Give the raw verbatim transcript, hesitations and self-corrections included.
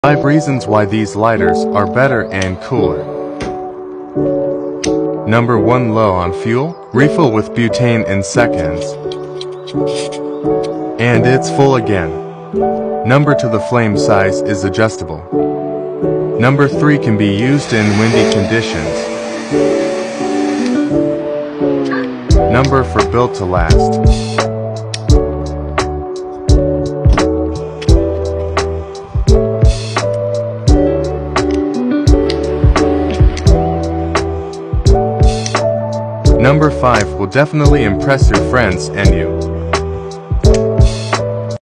Five reasons why these lighters are better and cooler. Number one. Low on fuel. Refill with butane in seconds. And it's full again. Number two. The flame size is adjustable. Number three. Can be used in windy conditions. Number four. Built to last. Number five. Will definitely impress your friends and you.